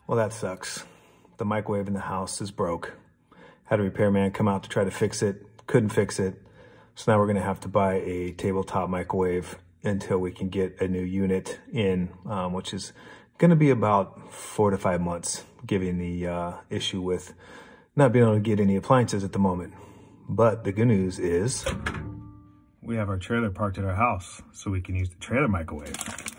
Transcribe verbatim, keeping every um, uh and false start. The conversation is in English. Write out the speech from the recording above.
Well, that sucks. The microwave in the house is broke. Had a repairman come out to try to fix it, couldn't fix it. So now we're gonna have to buy a tabletop microwave until we can get a new unit in, um, which is gonna be about four to five months, given the uh, issue with not being able to get any appliances at the moment. But the good news is we have our trailer parked at our house, so we can use the trailer microwave.